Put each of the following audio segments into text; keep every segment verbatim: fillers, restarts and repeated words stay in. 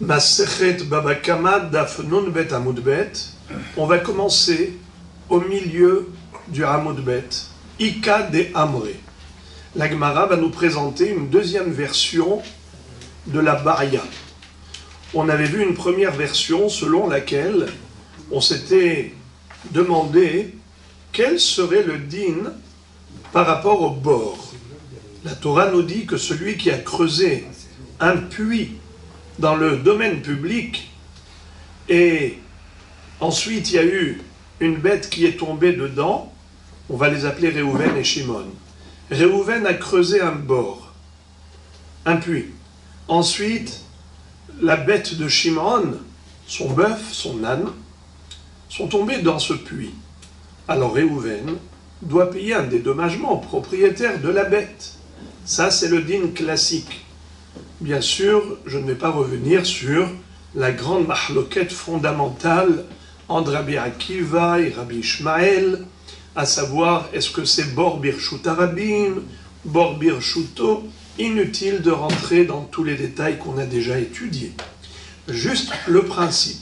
Masechet Baba Kama Daf Nun Bet Amud Bet. On va commencer au milieu du Amud Bet, Ika de Amré. La Gemara va nous présenter une deuxième version de la Baria. On avait vu une première version selon laquelle on s'était demandé quel serait le din par rapport au bord. La Torah nous dit que celui qui a creusé un puits dans le domaine public et ensuite il y a eu une bête qui est tombée dedans, on va les appeler Réhouven et Shimon. Réhouven a creusé un bord, un puits. Ensuite, la bête de Shimon, son bœuf, son âne, sont tombés dans ce puits. Alors Réhouven doit payer un dédommagement au propriétaire de la bête. Ça, c'est le din classique. Bien sûr, je ne vais pas revenir sur la grande mahloquette fondamentale entre Rabbi Akiva et Rabbi Ishmael, à savoir, est-ce que c'est Bor Birshut Arabim, Bor Birshuto? Inutile de rentrer dans tous les détails qu'on a déjà étudiés. Juste le principe.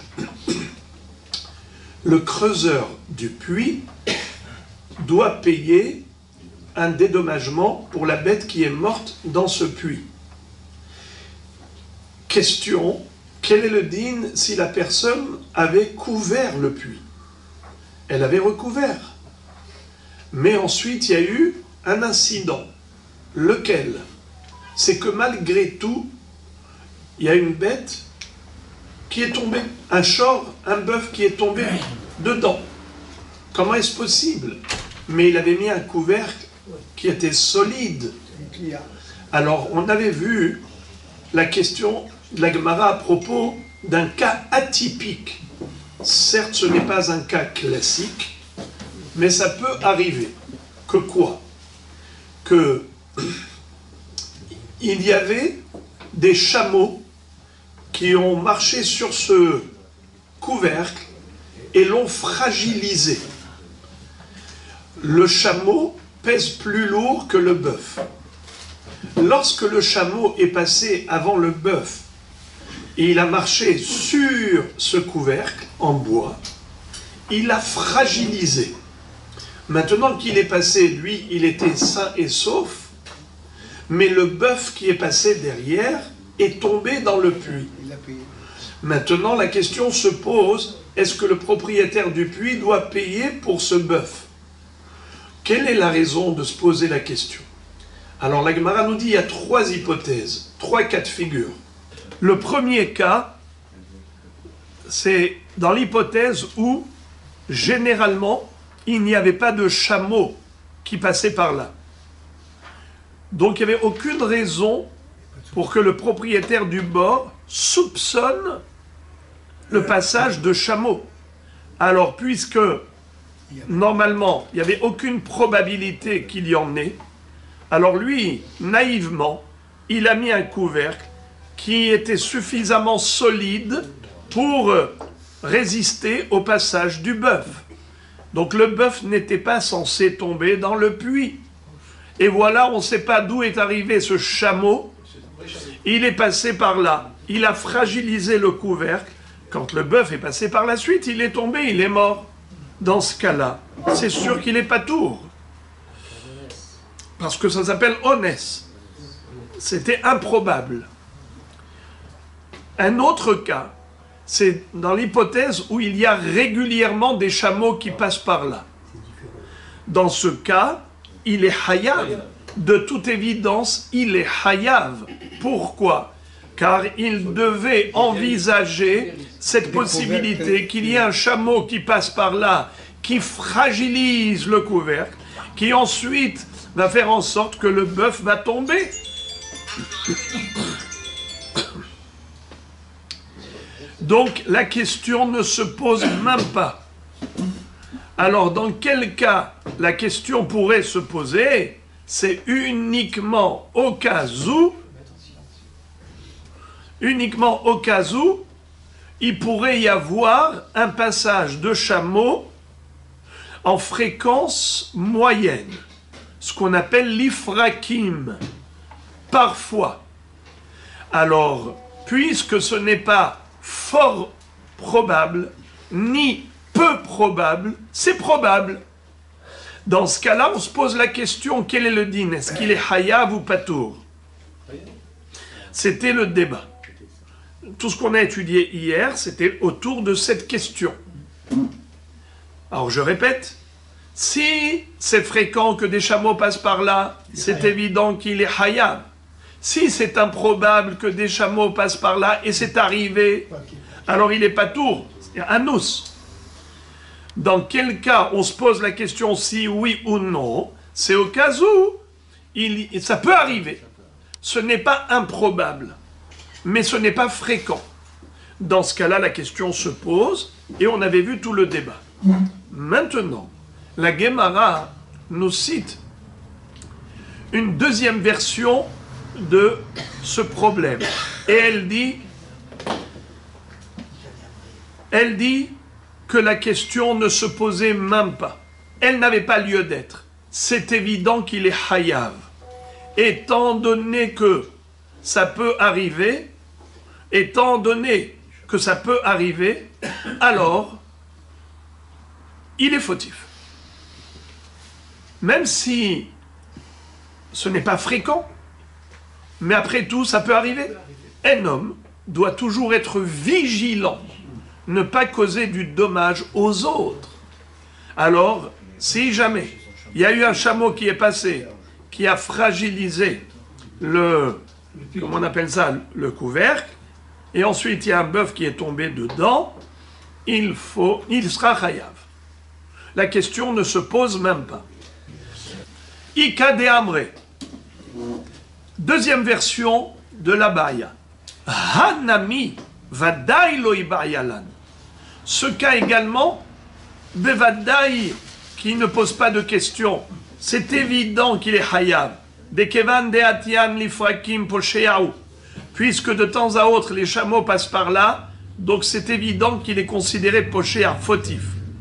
Le creuseur du puits doit payer un dédommagement pour la bête qui est morte dans ce puits. Question, quel est le din si la personne avait couvert le puits? Elle avait recouvert. Mais ensuite, il y a eu un incident. Lequel? C'est que malgré tout, il y a une bête qui est tombée, un shor, un bœuf qui est tombé dedans. Comment est-ce possible? Mais il avait mis un couvercle qui était solide. Alors, on avait vu la question de la Gemara à propos d'un cas atypique. Certes, ce n'est pas un cas classique, mais ça peut arriver. Que quoi? Que il y avait des chameaux qui ont marché sur ce couvercle et l'ont fragilisé. Le chameau pèse plus lourd que le bœuf. Lorsque le chameau est passé avant le bœuf et il a marché sur ce couvercle en bois, il l'a fragilisé. Maintenant qu'il est passé, lui, il était sain et sauf, mais le bœuf qui est passé derrière est tombé dans le puits. Maintenant, la question se pose, est-ce que le propriétaire du puits doit payer pour ce bœuf? Quelle est la raison de se poser la question? Alors, la Gemara nous dit qu'il y a trois hypothèses, trois cas de figure. Le premier cas, c'est dans l'hypothèse où, généralement, il n'y avait pas de chameau qui passait par là. Donc, il n'y avait aucune raison pour que le propriétaire du bord soupçonne le passage de chameau. Alors, puisque, normalement, il n'y avait aucune probabilité qu'il y en ait, alors lui, naïvement, il a mis un couvercle qui était suffisamment solide pour résister au passage du bœuf. Donc le bœuf n'était pas censé tomber dans le puits. Et voilà, on ne sait pas d'où est arrivé ce chameau. Il est passé par là. Il a fragilisé le couvercle. Quand le bœuf est passé par la suite, il est tombé, il est mort. Dans ce cas-là, c'est sûr qu'il n'est pas tour. Parce que ça s'appelle honnête. C'était improbable. Un autre cas, c'est dans l'hypothèse où il y a régulièrement des chameaux qui passent par là. Dans ce cas, il est hayav. De toute évidence, il est hayav. Pourquoi? Car il devait envisager cette possibilité qu'il y ait un chameau qui passe par là, qui fragilise le couvercle, qui ensuite va faire en sorte que le bœuf va tomber. Donc la question ne se pose même pas. Alors dans quel cas la question pourrait se poser? C'est uniquement au cas où, uniquement au cas où, il pourrait y avoir un passage de chameau en fréquence moyenne, ce qu'on appelle l'ifrakim, parfois. Alors, puisque ce n'est pas fort probable, ni peu probable, c'est probable. Dans ce cas-là, on se pose la question, quel est le din? Est-ce qu'il est hayav ou patour? C'était le débat. Tout ce qu'on a étudié hier, c'était autour de cette question. Alors je répète, si c'est fréquent que des chameaux passent par là, c'est évident qu'il est hayav. Si c'est improbable que des chameaux passent par là et c'est arrivé, alors il est patour, c'est un os. Dans quel cas on se pose la question si oui ou non? C'est au cas où il, ça peut arriver. Ce n'est pas improbable, mais ce n'est pas fréquent. Dans ce cas-là, la question se pose et on avait vu tout le débat. Maintenant, la Gemara nous cite une deuxième version de ce problème. Et elle dit, elle dit que la question ne se posait même pas. Elle n'avait pas lieu d'être. C'est évident qu'il est hayav. Étant donné que ça peut arriver, étant donné que ça peut arriver, alors il est fautif. Même si ce n'est pas fréquent, mais après tout, ça peut arriver. Un homme doit toujours être vigilant, ne pas causer du dommage aux autres. Alors, si jamais il y a eu un chameau qui est passé, qui a fragilisé le, comment on appelle ça, le couvercle, et ensuite il y a un bœuf qui est tombé dedans, il faut, il sera chayav. La question ne se pose même pas. Ika de Amre. Deuxième version de la Baya. Hanami vadai lo ibayalan. Ce cas également, bevadai, qui ne pose pas de question. C'est évident qu'il est hayav. De kevan de atian lifrakim posheaou. Puisque de temps à autre les chameaux passent par là, donc c'est évident qu'il est considéré poshéa, fautif.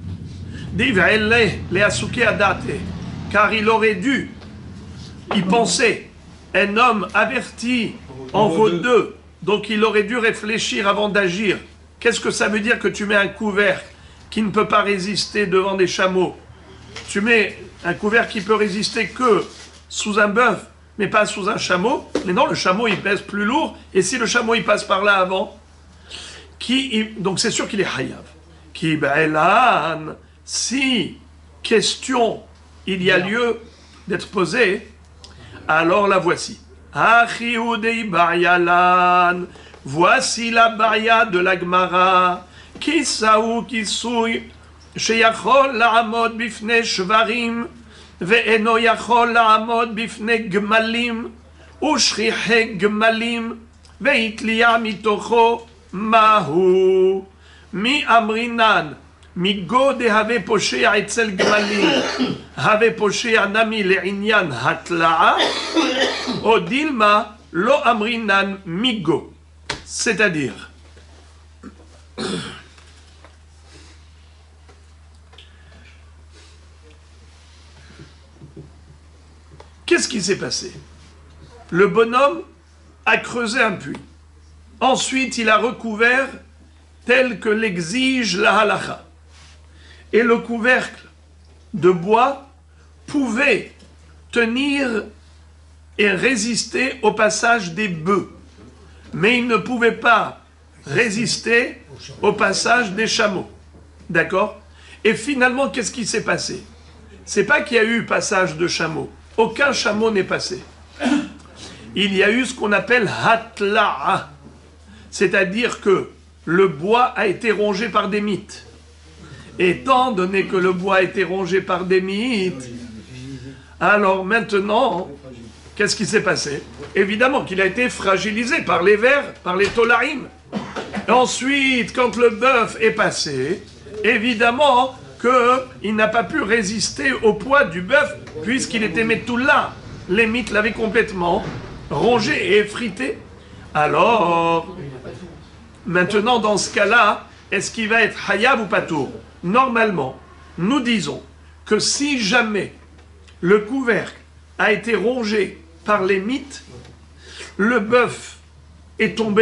Divrele le asuke adate. Car il aurait dû y penser. Un homme averti en vaut deux, donc il aurait dû réfléchir avant d'agir. Qu'est-ce que ça veut dire que tu mets un couvercle qui ne peut pas résister devant des chameaux? Tu mets un couvercle qui peut résister que sous un bœuf, mais pas sous un chameau. Mais non, le chameau il pèse plus lourd, et si le chameau il passe par là avant, qui, donc c'est sûr qu'il est hayav. Qui ba'elan, si question il y a lieu d'être posée, alors la voici. Achiudei Baryalan. Voici la Barya de la Gemara. Kisaou kisouy. Sheyachol la'amod bifne shvarim. Ve'eno yachol la'amod bifne gmalim. Ushrihe gmalim. Ve'itliya mitocho. Mahu. Mi amrinan. Migo de have poshea etzel gmalim, have poshea nami le'inyan hatla'a, odilma lo amrinan migo. C'est-à-dire, qu'est-ce qui s'est passé? Le bonhomme a creusé un puits. Ensuite, il a recouvert tel que l'exige la halacha. Et le couvercle de bois pouvait tenir et résister au passage des bœufs. Mais il ne pouvait pas résister au passage des chameaux. D'accord? Et finalement, qu'est-ce qui s'est passé? C'est pas qu'il y a eu passage de chameaux. Aucun chameau n'est passé. Il y a eu ce qu'on appelle hatla'a. C'est-à-dire que le bois a été rongé par des mites. Étant donné que le bois a été rongé par des mites, alors maintenant, qu'est-ce qui s'est passé? Évidemment qu'il a été fragilisé par les vers, par les tolarim. Ensuite, quand le bœuf est passé, évidemment qu'il n'a pas pu résister au poids du bœuf, puisqu'il était métoula. Les mites l'avaient complètement rongé et effrité. Alors, maintenant, dans ce cas-là, est-ce qu'il va être hayav ou patour? Normalement, nous disons que si jamais le couvercle a été rongé par les mites, le bœuf est tombé,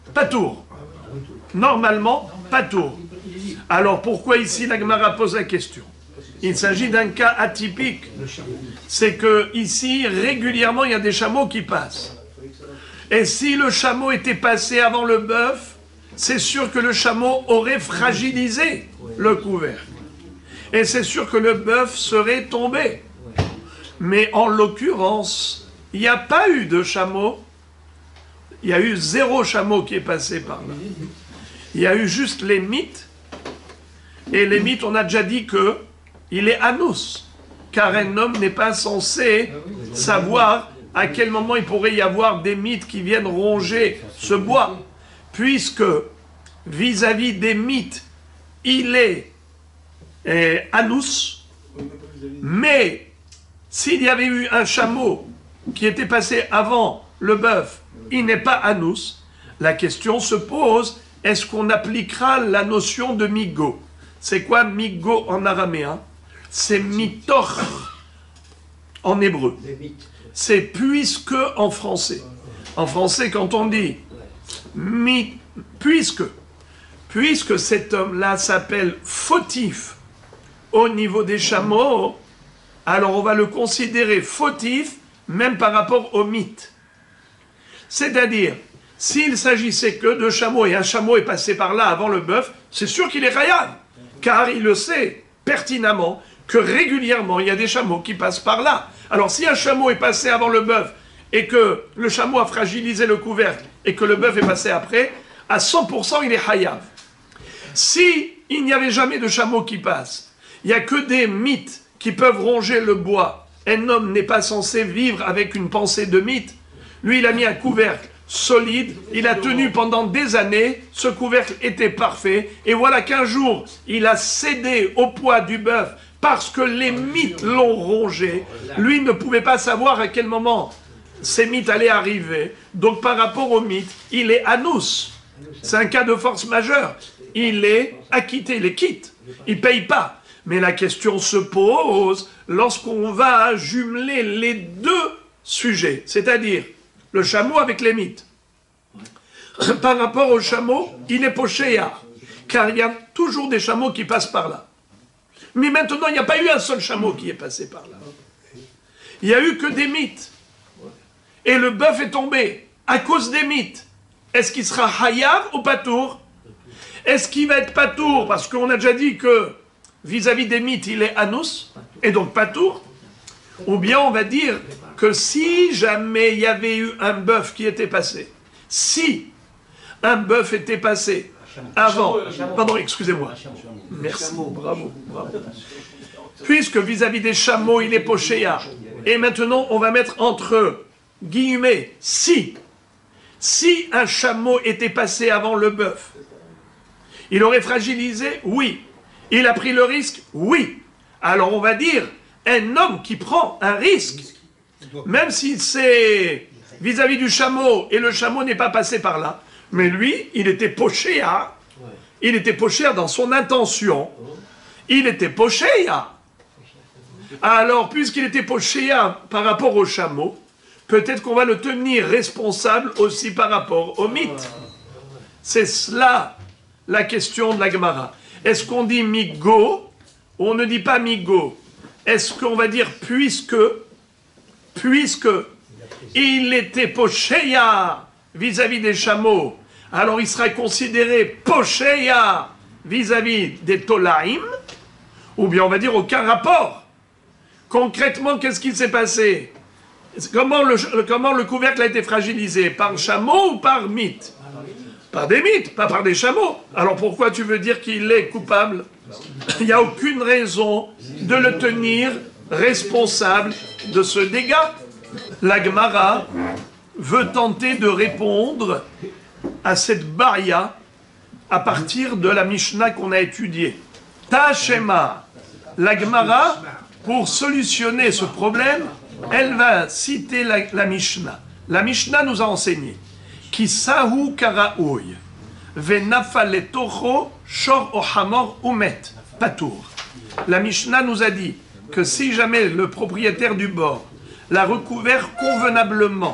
Patour. Normalement, patour. Alors pourquoi ici la Gemara pose la question? Il s'agit d'un cas atypique. C'est que ici, régulièrement, il y a des chameaux qui passent. Et si le chameau était passé avant le bœuf, c'est sûr que le chameau aurait fragilisé le couvercle. Et c'est sûr que le bœuf serait tombé. Mais en l'occurrence, il n'y a pas eu de chameau. Il y a eu zéro chameau qui est passé par là. Il y a eu juste les mythes. Et les mythes, on a déjà dit que il est anus. Car un homme n'est pas censé savoir à quel moment il pourrait y avoir des mythes qui viennent ronger ce bois. Puisque vis-à-vis des mythes, il est eh, anus. Mais s'il y avait eu un chameau qui était passé avant le bœuf, il n'est pas anus. La question se pose, est-ce qu'on appliquera la notion de migo? C'est quoi migo en araméen? C'est mitoch en hébreu. C'est puisque en français. En français, quand on dit mi, puisque, puisque cet homme-là s'appelle fautif au niveau des chameaux, alors on va le considérer fautif même par rapport au mythe. C'est-à-dire, s'il s'agissait que de chameaux et un chameau est passé par là avant le bœuf, c'est sûr qu'il est rayav, car il le sait pertinemment que régulièrement il y a des chameaux qui passent par là. Alors si un chameau est passé avant le bœuf et que le chameau a fragilisé le couvercle et que le bœuf est passé après, à cent pour cent il est hayav. Si il n'y avait jamais de chameau qui passe, il n'y a que des mythes qui peuvent ronger le bois, un homme n'est pas censé vivre avec une pensée de mythe. Lui il a mis un couvercle solide, il a tenu pendant des années, ce couvercle était parfait, et voilà qu'un jour, il a cédé au poids du bœuf parce que les mythes l'ont rongé. Lui ne pouvait pas savoir à quel moment ces mythes allaient arriver. Donc par rapport aux mythes, il est anus. C'est un cas de force majeure. Il est acquitté, il est quitte. Il ne paye pas. Mais la question se pose lorsqu'on va jumeler les deux sujets, c'est-à-dire le chameau avec les mythes. Par rapport au chameau, il est pochéa, car il y a toujours des chameaux qui passent par là. Mais maintenant, il n'y a pas eu un seul chameau qui est passé par là. Il n'y a eu que des mythes. Et le bœuf est tombé à cause des mythes. Est-ce qu'il sera hayav ou patour? Est-ce qu'il va être patour? Parce qu'on a déjà dit que vis-à-vis des mythes, il est anus, et donc patour. Ou bien on va dire que si jamais il y avait eu un bœuf qui était passé, si un bœuf était passé avant, pardon, excusez-moi, merci, bravo, bravo, puisque vis-à-vis des chameaux, il est pochéa, et maintenant on va mettre entre guillemets, si, si un chameau était passé avant le bœuf, il aurait fragilisé, oui, il a pris le risque, oui, alors on va dire, un homme qui prend un risque, même si c'est vis-à-vis du chameau, et le chameau n'est pas passé par là, mais lui, il était pochéa, il était pochéa dans son intention, il était pochéa. Alors, puisqu'il était pochéa par rapport au chameau, peut-être qu'on va le tenir responsable aussi par rapport au mythe. C'est cela la question de la Gemara. Est-ce qu'on dit migo, ou on ne dit pas migo? Est-ce qu'on va dire puisque, puisque il était pochéa vis-à-vis des chameaux, alors il sera considéré pochéa vis-à-vis des tolaïm, ou bien on va dire aucun rapport. Concrètement, qu'est-ce qui s'est passé? Comment le, comment le couvercle a été fragilisé? Par chameau ou par mythe? Par des mythes, pas par des chameaux. Alors pourquoi tu veux dire qu'il est coupable? Il n'y a aucune raison de le tenir responsable de ce dégât. La Gemara veut tenter de répondre à cette baria à partir de la Mishnah qu'on a étudiée. Tashema, la Gemara, pour solutionner ce problème, elle va citer la, la Mishnah. La Mishnah nous a enseigné Kisahu karaouy, venafaletocho shor ohamor umet, patour. La Mishnah nous a dit que si jamais le propriétaire du bord l'a recouvert convenablement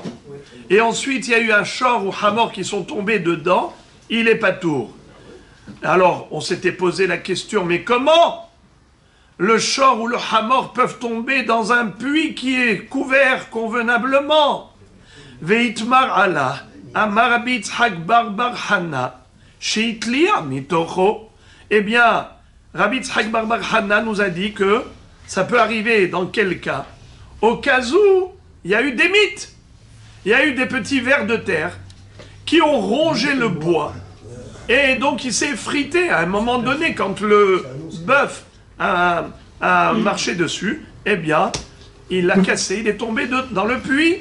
et ensuite il y a eu un shor ou hamor qui sont tombés dedans, il est patour. Alors, on s'était posé la question, mais comment le shor ou le hamor peuvent tomber dans un puits qui est couvert convenablement? Veitmar Allah, Amar Rabbi Yitzhak bar bar Hana, Sheitlia mitocho. Eh bien, Rabbi Yitzhak bar bar Hana nous a dit que ça peut arriver dans quel cas? Au cas où il y a eu des mythes, il y a eu des petits vers de terre qui ont rongé le bois. Et donc il s'est effrité à un moment donné, quand le bœuf a, a marché dessus, eh bien, il l'a cassé, il est tombé de, dans le puits.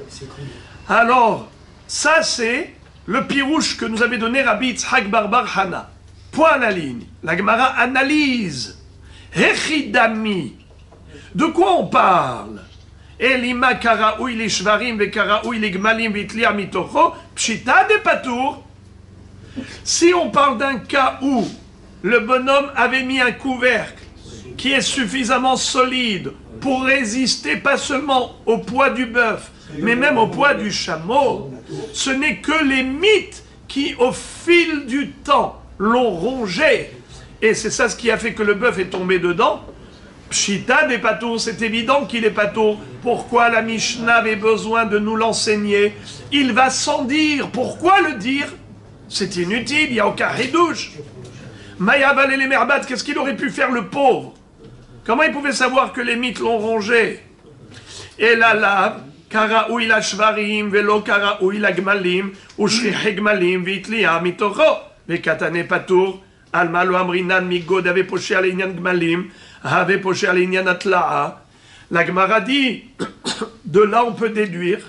Alors, ça c'est le pirouche que nous avait donné Rabbi Yitzhak bar bar Hana. Point à la ligne. La Gemara analyse. Hechidami. De quoi on parle? Elima karaoui li shvarim ve karaoui li gmalim vitlia mitocho pshita de patour. Si on parle d'un cas où le bonhomme avait mis un couvercle qui est suffisamment solide pour résister pas seulement au poids du bœuf, mais même au poids du chameau, ce n'est que les mythes qui, au fil du temps, l'ont rongé. Et c'est ça ce qui a fait que le bœuf est tombé dedans. Pshita des patours, c'est évident qu'il est patour. Pourquoi la Mishnah avait besoin de nous l'enseigner? Il va sans dire. Pourquoi le dire? C'est inutile, il n'y a aucun ridouche. Mayaval et les merbat, qu'est-ce qu'il aurait pu faire le pauvre? Comment il pouvait savoir que les mythes l'ont rongé? Et là, là, karaoui la shvarim, velo karaoui la gmalim, ushrihe gmalim, vitlia mitoro, les katane patour, alma lo amrinan migod avait poché à l'inyan gmalim, avait poché à l'inyan atla'a. La Gemara dit, de là on peut déduire,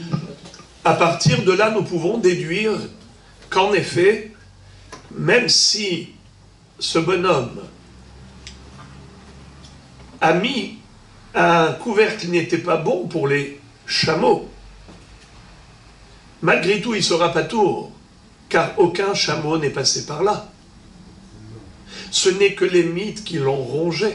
à partir de là nous pouvons déduire qu'en effet, même si ce bonhomme a mis un couvercle qui n'était pas bon pour les chameaux, malgré tout il sera patour, car aucun chameau n'est passé par là. Ce n'est que les mythes qui l'ont rongé.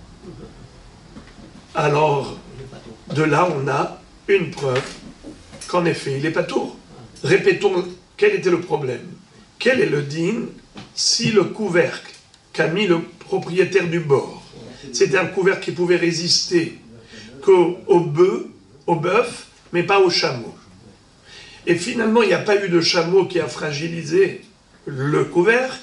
Alors, de là on a une preuve qu'en effet il est patour. Répétons, quel était le problème? Quel est le din si le couvercle qu'a mis le propriétaire du bord, c'était un couvercle qui pouvait résister qu'au au bœuf, au bœuf, mais pas au chameau. Et finalement, il n'y a pas eu de chameau qui a fragilisé le couvercle,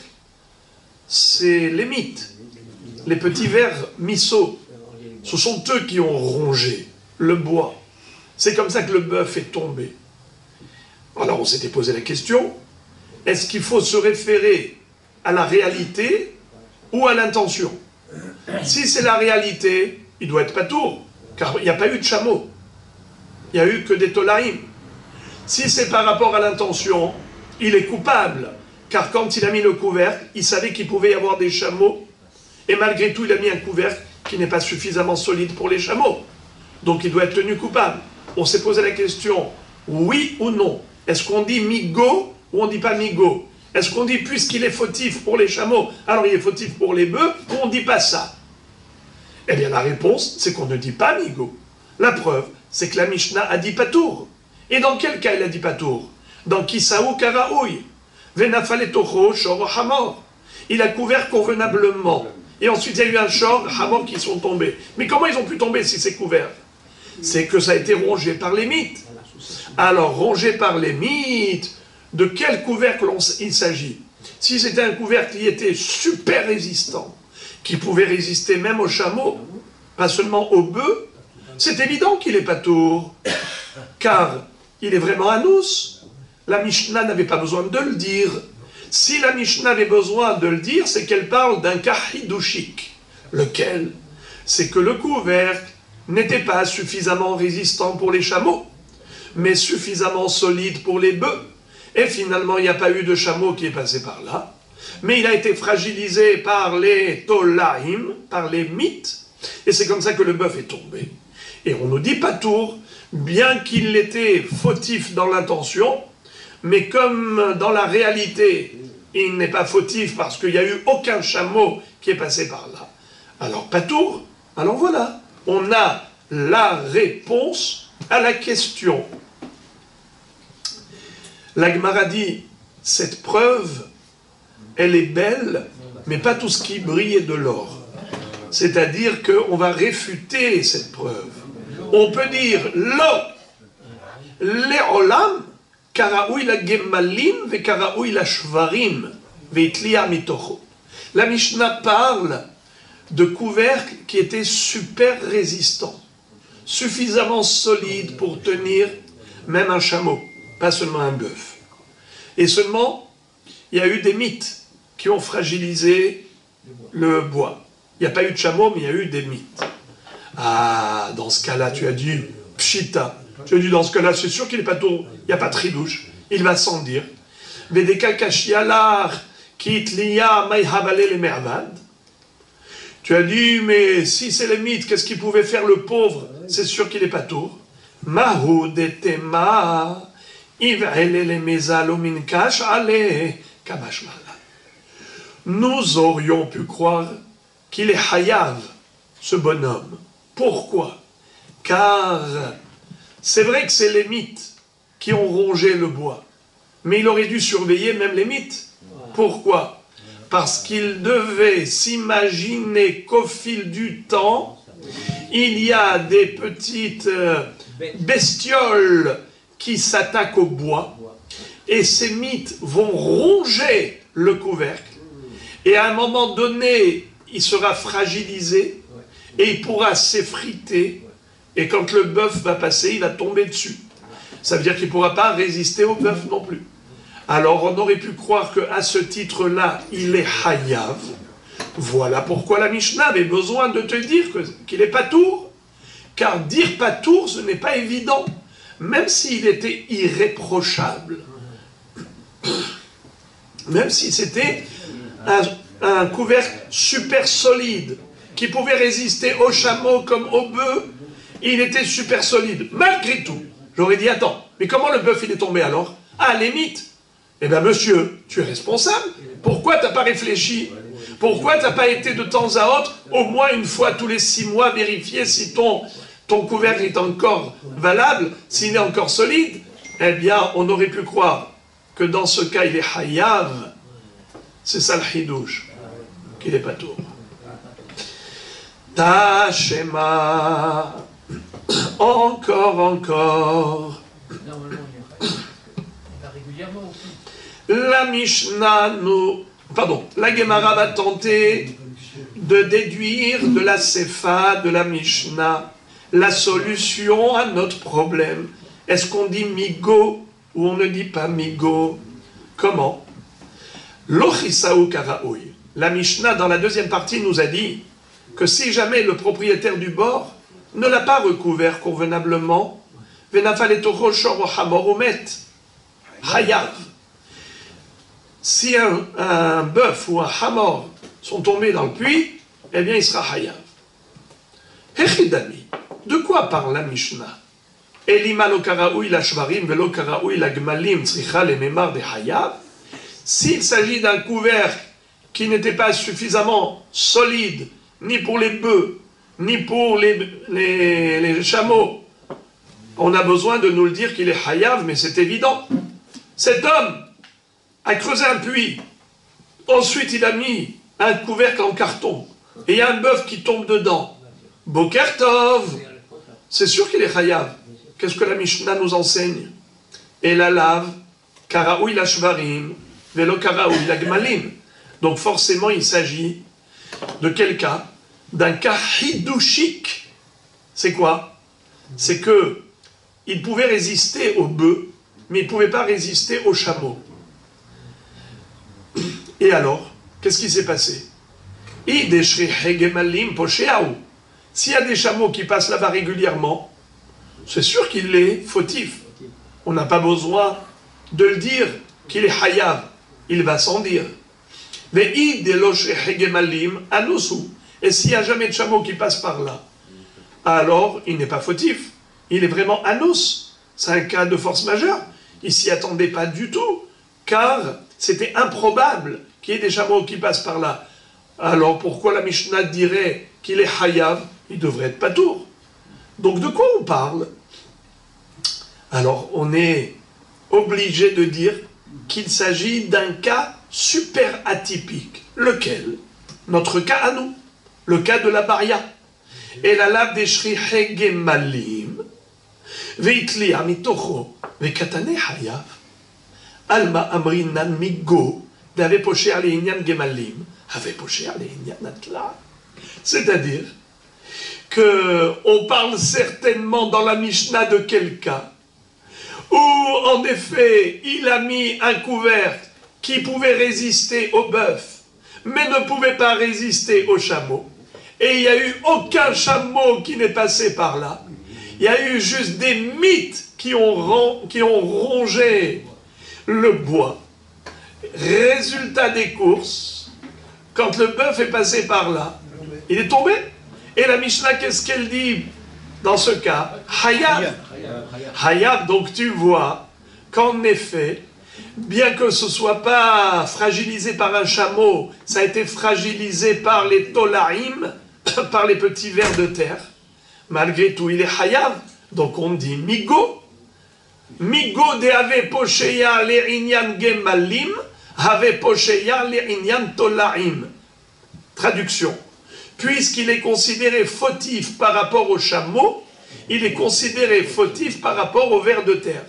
c'est les mythes, les petits vers missos. Ce sont eux qui ont rongé le bois. C'est comme ça que le bœuf est tombé. Alors on s'était posé la question, est-ce qu'il faut se référer à la réalité ou à l'intention? Si c'est la réalité, il doit être patour, car il n'y a pas eu de chameau. Il n'y a eu que des tolaïm. Si c'est par rapport à l'intention, il est coupable, car quand il a mis le couvercle, il savait qu'il pouvait y avoir des chameaux, et malgré tout, il a mis un couvercle qui n'est pas suffisamment solide pour les chameaux. Donc il doit être tenu coupable. On s'est posé la question, oui ou non? Est-ce qu'on dit migo ou on ne dit pas migo? Est-ce qu'on dit puisqu'il est fautif pour les chameaux, alors il est fautif pour les bœufs, ou on ne dit pas ça? Eh bien la réponse, c'est qu'on ne dit pas migo. La preuve, c'est que la Mishnah a dit patour. Et dans quel cas il a dit patour? Dans Kisaou Karaoui. Venafaletocho Shor Hamor. Il a couvert convenablement. Et ensuite il y a eu un Shor Hamor qui sont tombés. Mais comment ils ont pu tomber si c'est couvert? C'est que ça a été rongé par les mythes. Alors, rongé par les mythes, de quel couvercle on, il s'agit? Si c'était un couvercle qui était super résistant, qui pouvait résister même aux chameaux, pas seulement aux bœufs, c'est évident qu'il est patour, car il est vraiment anous. La Mishnah n'avait pas besoin de le dire. Si la Mishnah avait besoin de le dire, c'est qu'elle parle d'un cas hidouchique. Lequel? C'est que le couvercle n'était pas suffisamment résistant pour les chameaux, mais suffisamment solide pour les bœufs. Et finalement, il n'y a pas eu de chameau qui est passé par là, mais il a été fragilisé par les tolaïm, par les mythes, et c'est comme ça que le bœuf est tombé. Et on nous dit patour, bien qu'il était fautif dans l'intention, mais comme dans la réalité, il n'est pas fautif parce qu'il n'y a eu aucun chameau qui est passé par là. Alors patour, alors voilà, on a la réponse à la question. La Gemara dit, cette preuve, elle est belle, mais pas tout ce qui brille est de l'or. C'est-à-dire qu'on va réfuter cette preuve. On peut dire, lo, le'olam, karaoui la gemalim, ve karaoui la shvarim, ve itliya mitocho. La Mishnah parle de couvercles qui étaient super résistants, suffisamment solides pour tenir même un chameau, pas seulement un bœuf. Et seulement, il y a eu des mythes qui ont fragilisé le bois. Il n'y a pas eu de chameau, mais il y a eu des mythes. Ah, dans ce cas-là, tu as dit pshita. Tu as dit dans ce cas-là, c'est sûr qu'il n'est pas tour, il n'y a pas de tridouche, il va sans dire. Mais des kakashialar, kitliya, maïhabale les mervad. Tu as dit, mais si c'est les mythes, qu'est-ce qu'il pouvait faire le pauvre? C'est sûr qu'il n'est pas tour. Mahoud etema. Nous aurions pu croire qu'il est hayav, ce bonhomme. Pourquoi? Car c'est vrai que c'est les mythes qui ont rongé le bois, mais il aurait dû surveiller même les mythes. Pourquoi? Parce qu'il devait s'imaginer qu'au fil du temps, il y a des petites bestioles qui s'attaquent au bois, et ces mythes vont ronger le couvercle, et à un moment donné, il sera fragilisé, et il pourra s'effriter, et quand le bœuf va passer, il va tomber dessus. Ça veut dire qu'il ne pourra pas résister au bœuf non plus. Alors on aurait pu croire qu'à ce titre-là, il est hayav. Voilà pourquoi la Mishnah avait besoin de te dire qu'il est patour, car dire patour, ce n'est pas évident. Même s'il était irréprochable, même si c'était un, un couvercle super solide, qui pouvait résister au chameau comme au bœuf, il était super solide. Malgré tout, j'aurais dit, attends, mais comment le bœuf il est tombé alors? Ah, les mythes. Eh bien, monsieur, tu es responsable. Pourquoi tu n'as pas réfléchi? Pourquoi tu n'as pas été de temps à autre, au moins une fois tous les six mois, vérifier si ton... ton couvercle est encore valable, s'il est encore solide, eh bien, on aurait pu croire que dans ce cas, il est hayav. C'est ça le hidouche, qu'il n'est pas tour. Tashema, encore, encore. La Mishnah nous... Pardon, la Gemara va tenter de déduire de la Sefa, de la Mishnah, la solution à notre problème. Est-ce qu'on dit migo ou on ne dit pas migo? Comment? L'ochisaou karaoui. La Mishnah, dans la deuxième partie, nous a dit que si jamais le propriétaire du bord ne l'a pas recouvert convenablement, hayav. Si un, un bœuf ou un hamor sont tombés dans le puits, eh bien il sera hayav. Hechidami. De quoi parle la Mishnah? Elima lo karaoui la shvarim velo karaoui la gmalim tzricha le memar de hayav. S'il s'agit d'un couvercle qui n'était pas suffisamment solide, ni pour les bœufs, ni pour les, les, les chameaux, on a besoin de nous le dire qu'il est hayav, mais c'est évident. Cet homme a creusé un puits, ensuite il a mis un couvercle en carton, et il y a un bœuf qui tombe dedans. Boker Tov, c'est sûr qu'il est hayav. Qu'est-ce que la Mishnah nous enseigne? Et la lave, karaoui la shvarim, velo karaoui la gmalim. Donc forcément il s'agit de quel cas? D'un cas hidouchique. C'est quoi? C'est que il pouvait résister au bœuf, mais il ne pouvait pas résister au chameau. Et alors, qu'est-ce qui s'est passé? S'il y a des chameaux qui passent là-bas régulièrement, c'est sûr qu'il est fautif. On n'a pas besoin de le dire qu'il est hayav. Il va sans dire. Et s'il n'y a jamais de chameau qui passe par là, alors il n'est pas fautif. Il est vraiment anous. C'est un cas de force majeure. Il ne s'y attendait pas du tout, car c'était improbable qu'il y ait des chameaux qui passent par là. Alors pourquoi la Mishnah dirait qu'il est hayav? Il devrait être patour. Donc de quoi on parle? Alors on est obligé de dire qu'il s'agit d'un cas super atypique. Lequel? Notre cas à nous, le cas de la baria. Et la lave des shrihe gemalim, veitli amitocho, vekatane hayav, alma amrinan migo, d'ave poché ale inyan gemalim, ave poché ale inyan atla. C'est-à-dire que on parle certainement dans la Mishnah de quel cas où, en effet, il a mis un couvercle qui pouvait résister au bœuf, mais ne pouvait pas résister au chameau. Et il n'y a eu aucun chameau qui n'est passé par là. Il y a eu juste des mythes qui ont, ron, qui ont rongé le bois. Résultat des courses, quand le bœuf est passé par là, il est tombé. Et la Mishnah, qu'est-ce qu'elle dit dans ce cas? Hayav. Hayav, donc tu vois qu'en effet, bien que ce ne soit pas fragilisé par un chameau, ça a été fragilisé par les tolaïm, par les petits vers de terre. Malgré tout, il est hayav. Donc on dit migo. Migo de ave pocheya le inyan gemalim, ave pocheya le inyan tolaïm. Traduction. Puisqu'il est considéré fautif par rapport au chameau, il est considéré fautif par rapport aux vers de terre.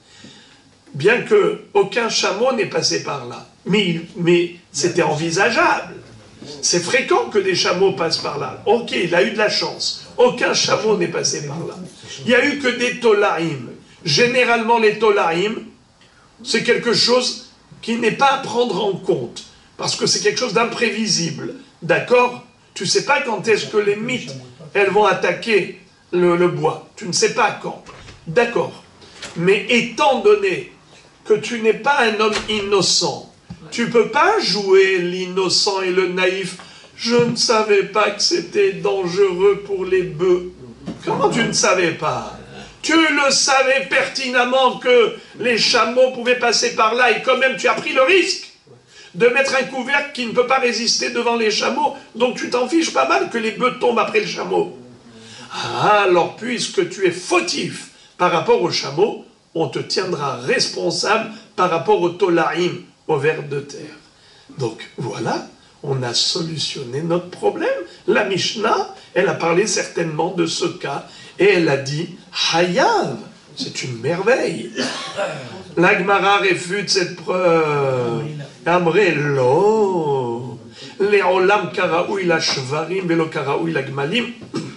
Bien que aucun chameau n'ait passé par là. Mais, mais c'était envisageable. C'est fréquent que des chameaux passent par là. Ok, il a eu de la chance. Aucun chameau n'est passé par là. Il n'y a eu que des tolaïm. Généralement, les tolaïm, c'est quelque chose qui n'est pas à prendre en compte. Parce que c'est quelque chose d'imprévisible. D'accord? Tu ne sais pas quand est-ce que les mythes, elles vont attaquer le, le bois. Tu ne sais pas quand. D'accord. Mais étant donné que tu n'es pas un homme innocent, tu ne peux pas jouer l'innocent et le naïf. Je ne savais pas que c'était dangereux pour les bœufs. Comment tu ne savais pas? Tu le savais pertinemment que les chameaux pouvaient passer par là et quand même tu as pris le risque de mettre un couvercle qui ne peut pas résister devant les chameaux. Donc tu t'en fiches pas mal que les bœufs tombent après le chameau. Ah, alors puisque tu es fautif par rapport au chameau, on te tiendra responsable par rapport au tolaïm, au ver de terre. Donc voilà, on a solutionné notre problème. La Mishnah, elle a parlé certainement de ce cas, et elle a dit « Hayav ». C'est une merveille. La Gemara réfute cette preuve. Amre lo. Le'olam karaoui la shvarim velo karaoui la gmalim.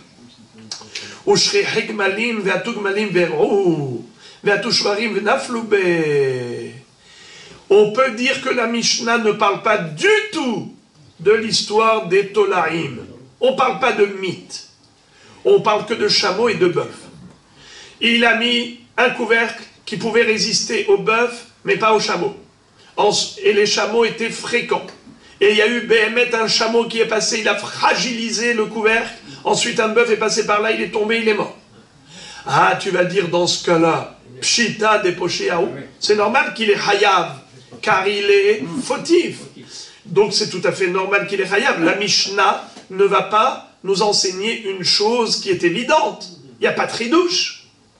Ushrihe gmalim ve'atu gmalim ve'rou. Ve'atu shvarim ve'naflu be. On peut dire que la Mishnah ne parle pas du tout de l'histoire des tolaïm. On ne parle pas de mythes. On parle que de chameaux et de bœufs. Il a mis un couvercle qui pouvait résister au bœuf, mais pas au chameau. Et les chameaux étaient fréquents. Et il y a eu Béhémet, un chameau qui est passé, il a fragilisé le couvercle. Ensuite, un bœuf est passé par là, il est tombé, il est mort. Ah, tu vas dire dans ce cas-là, Pshita Deposhéaou, c'est normal qu'il est hayav, car il est fautif. Donc c'est tout à fait normal qu'il est hayav. La Mishnah ne va pas nous enseigner une chose qui est évidente. Il n'y a pas de ridouche.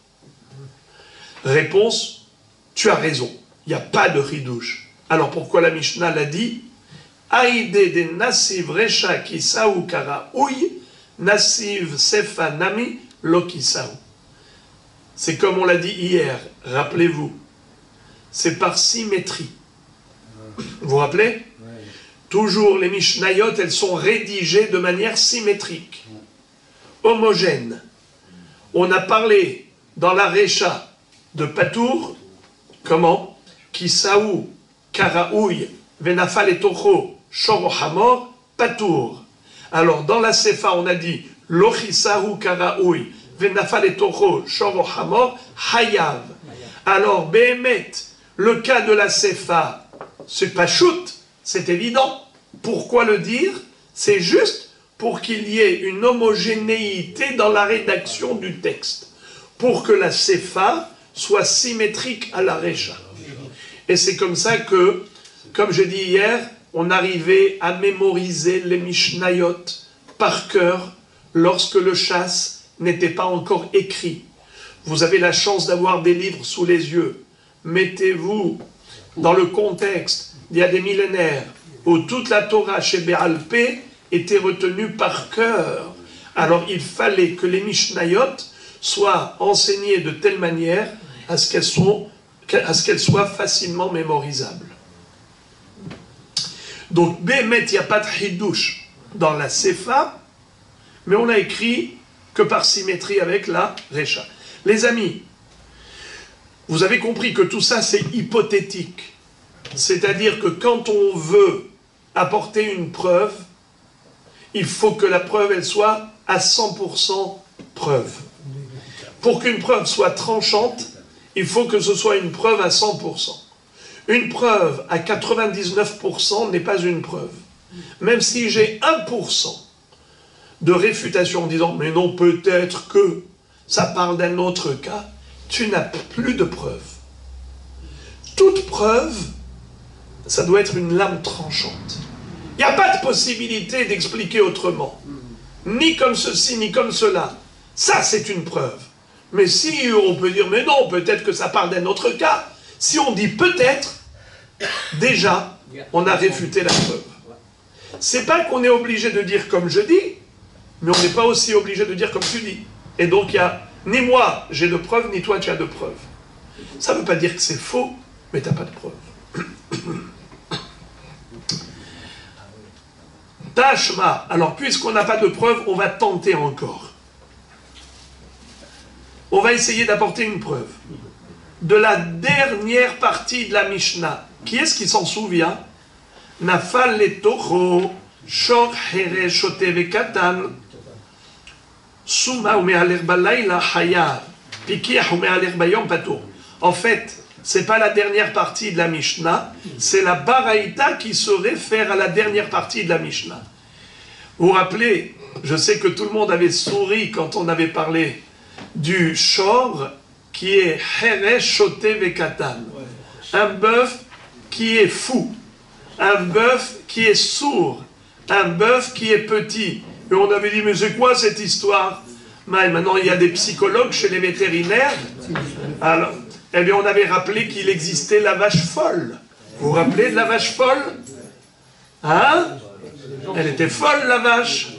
Réponse, tu as raison, il n'y a pas de ridouche. Alors pourquoi la Mishnah l'a dit? Aïdé de Nassiv Recha Kisaou Karaoui, Nassiv Sefa Nami Lokisaou. C'est comme on l'a dit hier, rappelez-vous, c'est par symétrie. Vous vous rappelez? Toujours les Mishnayot, elles sont rédigées de manière symétrique, homogène. On a parlé dans la Recha de Patour, comment? Kisaou, Karaoui, Venafal et Tocho, Shorohamor, Patour. Alors dans la Sefa, on a dit Lochisaou, Karaoui, Venafal et Tocho, Shorohamor, Hayav. Alors, Béhémet, le cas de la Sefa, c'est pas shoot, c'est évident. Pourquoi le dire? C'est juste pour qu'il y ait une homogénéité dans la rédaction du texte, pour que la Sefa soit symétrique à la Recha. Et c'est comme ça que, comme je dis hier, on arrivait à mémoriser les Mishnayot par cœur lorsque le chasse n'était pas encore écrit. Vous avez la chance d'avoir des livres sous les yeux. mettez-vous dans le contexte d'il y a des millénaires où toute la Torah chez Bé'al Pé était retenue par cœur. Alors il fallait que les Mishnayot soient enseignées de telle manière à ce qu'elles sont, à ce qu'elles soient facilement mémorisables. Donc, Bémet, il n'y a pas de Hidouche dans la Sefa, mais on a écrit que par symétrie avec la Recha. Les amis, vous avez compris que tout ça, c'est hypothétique. C'est-à-dire que quand on veut apporter une preuve, il faut que la preuve, elle soit à cent pour cent preuve. Pour qu'une preuve soit tranchante, il faut que ce soit une preuve à cent pour cent. Une preuve à quatre-vingt-dix-neuf pour cent n'est pas une preuve. Même si j'ai un pour cent de réfutation en disant « mais non, peut-être que ça parle d'un autre cas », tu n'as plus de preuve. Toute preuve, ça doit être une lame tranchante. Il n'y a pas de possibilité d'expliquer autrement. Ni comme ceci, ni comme cela. Ça, c'est une preuve. Mais si on peut dire « mais non, peut-être que ça parle d'un autre cas », si on dit « peut-être », déjà, on a réfuté la preuve. C'est pas qu'on est obligé de dire comme je dis, mais on n'est pas aussi obligé de dire comme tu dis. Et donc, il y a ni moi j'ai de preuves, ni toi tu as de preuves. Ça ne veut pas dire que c'est faux, mais tu n'as pas de preuves. Tashma, alors puisqu'on n'a pas de preuve, on va tenter encore. On va essayer d'apporter une preuve. De la dernière partie de la Mishnah. Qui est-ce qui s'en souvient? Nafal le toho, shor here shote vekatan, suma umealer balayla haya, pikiach umealer bayom patur. En fait, c'est pas la dernière partie de la Mishnah, c'est la Baraïta qui se réfère à la dernière partie de la Mishnah. Vous vous rappelez, je sais que tout le monde avait souri quand on avait parlé du shor qui est here shote vekatan. Un bœuf qui est fou, un bœuf qui est sourd, un bœuf qui est petit. Et on avait dit, mais c'est quoi cette histoire? Mais maintenant, il y a des psychologues chez les vétérinaires. Alors, eh bien, on avait rappelé qu'il existait la vache folle. Vous vous rappelez de la vache folle? Hein? Elle était folle, la vache.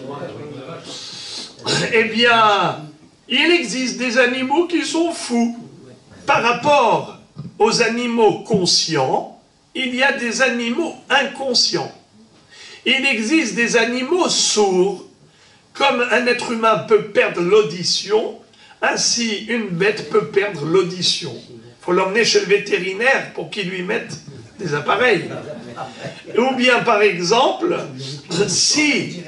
Eh bien, il existe des animaux qui sont fous. Par rapport aux animaux conscients, il y a des animaux inconscients. Il existe des animaux sourds. Comme un être humain peut perdre l'audition, ainsi une bête peut perdre l'audition. Il faut l'emmener chez le vétérinaire pour qu'il lui mette des appareils. Ou bien, par exemple, si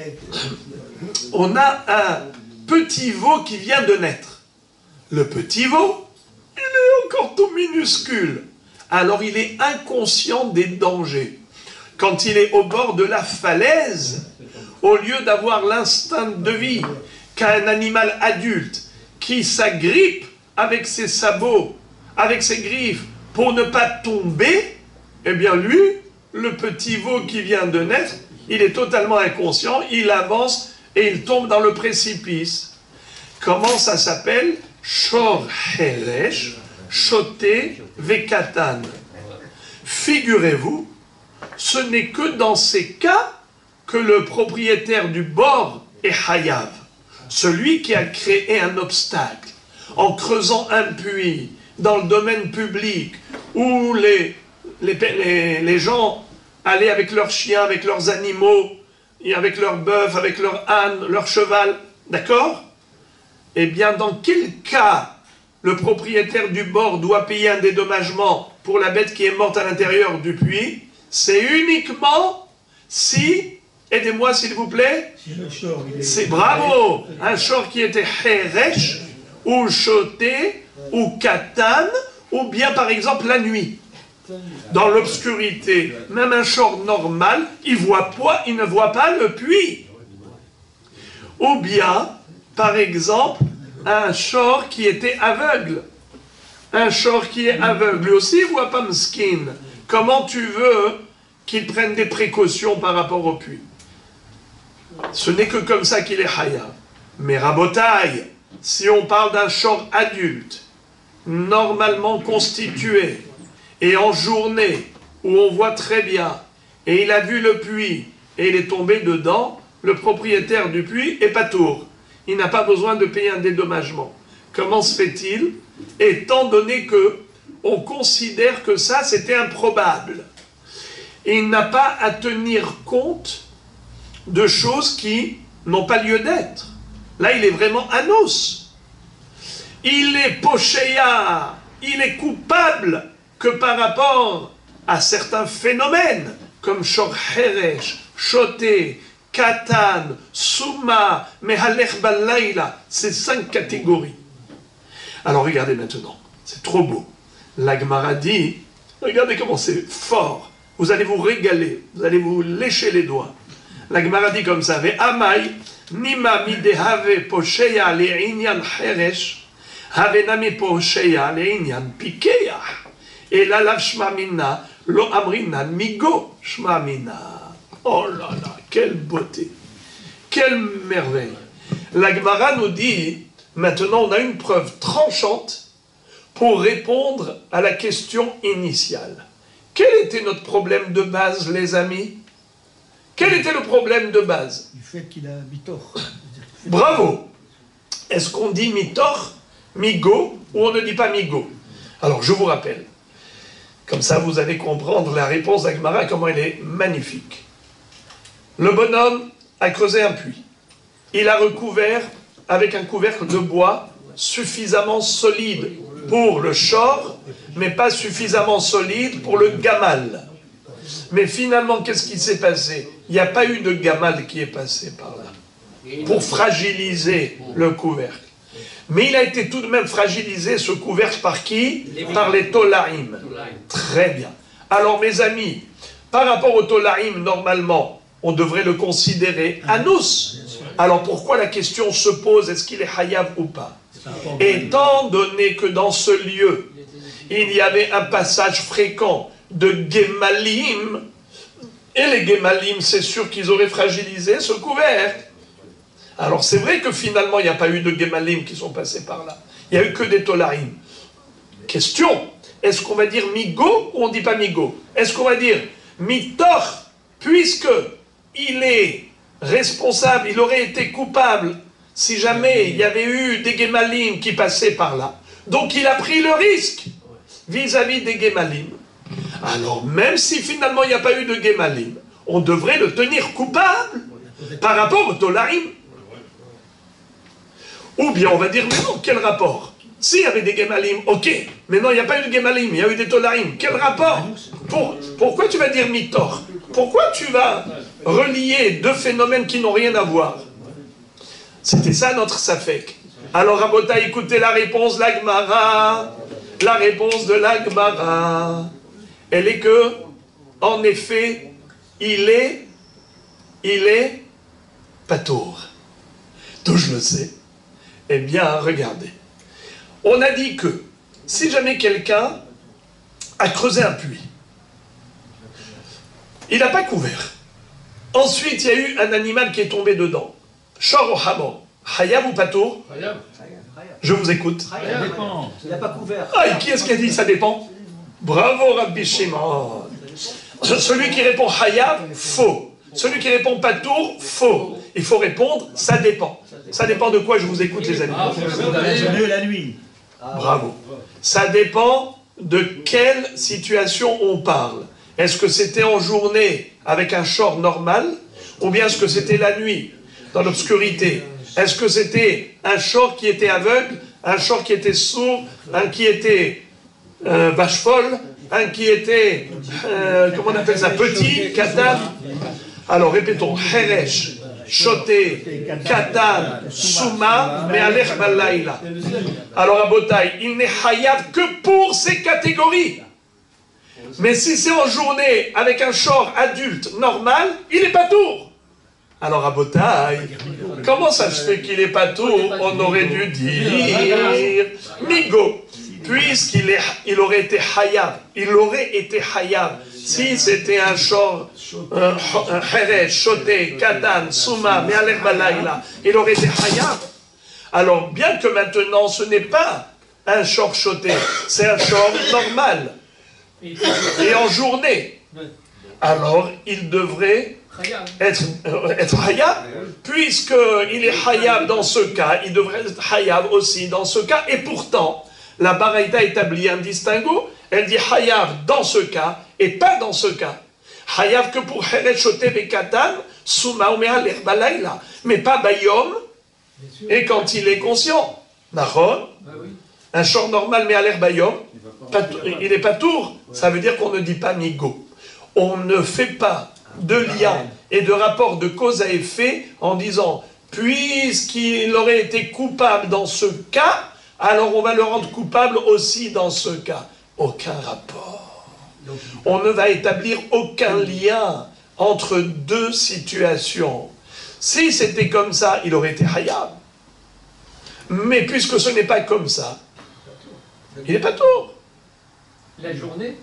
on a un petit veau qui vient de naître, le petit veau, il est encore tout minuscule. Alors il est inconscient des dangers. Quand il est au bord de la falaise, au lieu d'avoir l'instinct de vie qu'a un animal adulte qui s'agrippe avec ses sabots, avec ses griffes, pour ne pas tomber, eh bien lui, le petit veau qui vient de naître, il est totalement inconscient, il avance et il tombe dans le précipice. Comment ça s'appelle? Shor Heresh, Shoté Vekatan. Figurez-vous, ce n'est que dans ces cas que le propriétaire du bord est Hayav. Celui qui a créé un obstacle en creusant un puits dans le domaine public où les, les, les, les gens allaient avec leurs chiens, avec leurs animaux, et avec leurs bœufs, avec leurs ânes, leur cheval, d'accord? Eh bien, dans quel cas le propriétaire du bord doit payer un dédommagement pour la bête qui est morte à l'intérieur du puits? C'est uniquement si, aidez-moi s'il vous plaît, c'est bravo, un shor qui était heresh, ou shoté, ou katan, ou bien par exemple la nuit. Dans l'obscurité, même un shor normal, il voit pas, il ne voit pas le puits. Ou bien, par exemple, un shor qui était aveugle. Un shor qui est aveugle, lui aussi il voit pas mskin. Comment tu veux qu'il prenne des précautions par rapport au puits? Ce n'est que comme ça qu'il est haya. Mais rabotaille, si on parle d'un shor adulte, normalement constitué, et en journée, où on voit très bien, et il a vu le puits, et il est tombé dedans, le propriétaire du puits est patour. Il n'a pas besoin de payer un dédommagement. Comment se fait-il? Étant donné que on considère que ça, c'était improbable. Il n'a pas à tenir compte de choses qui n'ont pas lieu d'être. Là, il est vraiment anos. Il est pochéa, il est coupable que par rapport à certains phénomènes, comme Shor Heresh, Shoté, Katan, Souma, Mehalech Balayla, ces cinq catégories. Alors regardez maintenant, c'est trop beau. La Gemara dit, regardez comment c'est fort, vous allez vous régaler, vous allez vous lécher les doigts. La Gemara dit comme ça, Ve amai, nima midehave posheya le'inyan heresh, have nami posheya le'inyan pikeya, et la lav shmamina, lo amrina migo shmamina. Oh là là, quelle beauté, quelle merveille. La Gemara nous dit, maintenant on a une preuve tranchante pour répondre à la question initiale. Quel était notre problème de base, les amis? Quel était le problème de base? Du fait qu'il a mitor. Bravo. Est-ce qu'on dit mitor, migo, ou on ne dit pas migo? Alors, je vous rappelle. Comme ça, vous allez comprendre la réponse d'Agmara, comment elle est magnifique. Le bonhomme a creusé un puits. Il a recouvert avec un couvercle de bois suffisamment solide pour le shor, mais pas suffisamment solide pour le gamal. Mais finalement, qu'est-ce qui s'est passé? Il n'y a pas eu de gamal qui est passé par là, pour fragiliser le couvercle. Mais il a été tout de même fragilisé, ce couvercle, par qui? Par les tolaïm. Très bien. Alors, mes amis, par rapport aux tolaïm, normalement, on devrait le considérer anous. Alors, pourquoi la question se pose, est-ce qu'il est hayav ou pas? Étant donné que dans ce lieu, il y avait un passage fréquent de Gemalim, et les Gemalim, c'est sûr qu'ils auraient fragilisé ce couvercle. Alors c'est vrai que finalement, il n'y a pas eu de Gemalim qui sont passés par là. Il n'y a eu que des Tolarim. Question, est-ce qu'on va dire Migo ou on ne dit pas Migo? Est-ce qu'on va dire Mitor, puisque il est responsable, il aurait été coupable si jamais il y avait eu des Gemalim qui passaient par là. Donc il a pris le risque vis-à-vis des Gemalim. Alors même si finalement il n'y a pas eu de Gemalim, on devrait le tenir coupable par rapport au Tolarim. Ou bien on va dire, mais non, quel rapport? S'il y avait des Gemalim, ok, mais non, il n'y a pas eu de Gemalim, il y a eu des Tolarim. Quel rapport? Pour, Pourquoi tu vas dire Mitor? Pourquoi tu vas relier deux phénomènes qui n'ont rien à voir? C'était ça notre Safek. Alors Rabota, écoutez la réponse de la Gemara. La réponse de la Gemara, elle est que, en effet, il est, il est patour. D'où je le sais? Eh bien, regardez. On a dit que, si jamais quelqu'un a creusé un puits, il n'a pas couvert. Ensuite, il y a eu un animal qui est tombé dedans. Shor ou hamor. Hayav ou patour? Hayav. Je vous écoute. Ça dépend. Il n'a pas couvert. Ah, et qui est-ce qui a dit ça dépend? Bravo, Rabbi Shimon. Celui qui répond Hayav, faux. Celui qui répond Patour, faux. Il faut répondre, ça dépend. Ça dépend de quoi? Je vous écoute, les amis. Mieux la nuit. Bravo. Ça dépend de quelle situation on parle. Est-ce que c'était en journée avec un short normal, ou bien est-ce que c'était la nuit, dans l'obscurité? Est-ce que c'était un short qui était aveugle, un short qui était sourd, un qui était euh, vache folle, un qui était, euh, comment on appelle ça, petit, katan? Alors répétons, Heresh, Shoté, Katan, Souma, Mehalech Balayla. Alors à Botaï, il n'est hayav que pour ces catégories. Mais si c'est en journée avec un short adulte normal, il n'est pas tour. Alors à Botaï, comment ça se fait qu'il n'est pas tour? On aurait dû dire Migo, puisqu'il est, il aurait été hayav, il aurait été hayav. Si c'était un short, un Heresh, Shoté, Katan, Souma, Mehalech Balayla, il aurait été hayav. Alors bien que maintenant ce n'est pas un short Shoté, c'est un short normal. et en journée, alors il devrait être, euh, être hayab, puisqu'il est hayab dans ce cas, il devrait être hayab aussi dans ce cas, et pourtant, la Baraïta établit un distinguo, elle dit hayab dans ce cas, et pas dans ce cas. Hayab que pour Heret Shoté Bekatan, Souma Omea Lerbalayla, mais pas Bayom, et quand il est conscient. Nahon, un chant normal, mais à l'air Bayom, il n'est pas tour, ça veut dire qu'on ne dit pas Migo. On ne fait pas de lien et de rapport de cause à effet en disant, puisqu'il aurait été coupable dans ce cas, alors on va le rendre coupable aussi dans ce cas. Aucun rapport. On ne va établir aucun lien entre deux situations. Si c'était comme ça, il aurait été hayab. Mais puisque ce n'est pas comme ça, il n'est pas tour. La journée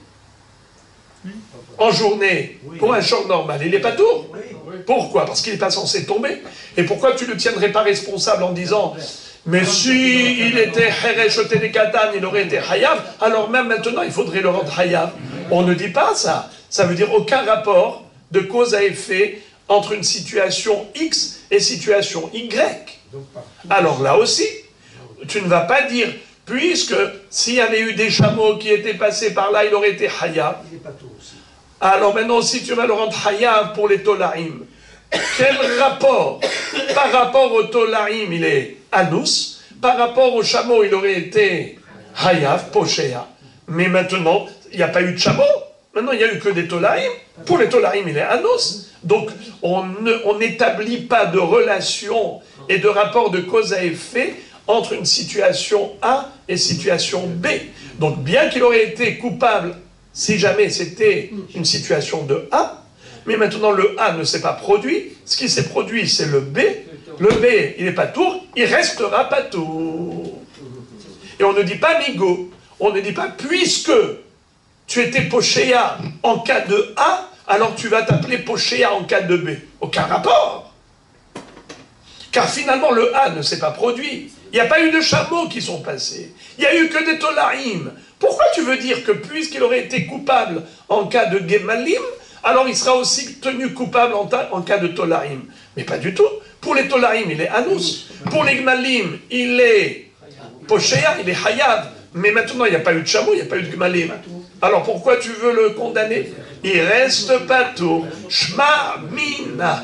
En journée, pour un chant normal, il n'est pas tour. Pourquoi? Parce qu'il n'est pas censé tomber. Et pourquoi tu ne le tiendrais pas responsable en disant, mais si il était Heresh Katan, il aurait été Hayav, alors même maintenant il faudrait le rendre Hayav. On ne dit pas ça. Ça veut dire aucun rapport de cause à effet entre une situation X et situation Y. Alors là aussi, tu ne vas pas dire, puisque s'il y avait eu des chameaux qui étaient passés par là, il aurait été Hayav. Alors maintenant, si tu vas le rendre Hayav pour les Tolaïm, quel rapport? Par rapport au Tolaïm, il est Anus. Par rapport au chameau, il aurait été Hayav, Poshéa. Mais maintenant, il n'y a pas eu de chameau. Maintenant, il n'y a eu que des Tolaïm. Pour les Tolaïm, il est Anus. Donc, on n'établit pas de relation et de rapport de cause à effet entre une situation A et situation B. Donc, bien qu'il aurait été coupable si jamais c'était une situation de A, mais maintenant le A ne s'est pas produit, ce qui s'est produit c'est le B, le B il n'est pas tour, il restera pas tour. Et on ne dit pas migo, on ne dit pas puisque tu étais pochéa en cas de A, alors tu vas t'appeler pochéa en cas de B. Aucun rapport. Car finalement le A ne s'est pas produit. Il n'y a pas eu de chameaux qui sont passés. Il n'y a eu que des tolaïm. Pourquoi tu veux dire que puisqu'il aurait été coupable en cas de gemalim, alors il sera aussi tenu coupable en, en cas de tolaïm? Mais pas du tout. Pour les tolaïm, il est anus. Pour les gemalim, il est pochéa, il est hayav. Mais maintenant, il n'y a pas eu de chameau, il n'y a pas eu de gemalim. Alors pourquoi tu veux le condamner? Il reste pas tout. Shma mina.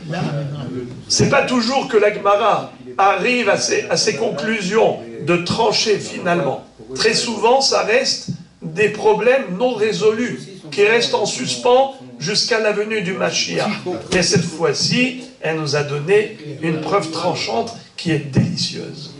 C'est pas toujours que la Gemara arrive à ses, à ses conclusions de trancher finalement. Très souvent, ça reste des problèmes non résolus, qui restent en suspens jusqu'à la venue du Mashiach. Mais cette fois-ci, elle nous a donné une preuve tranchante qui est délicieuse.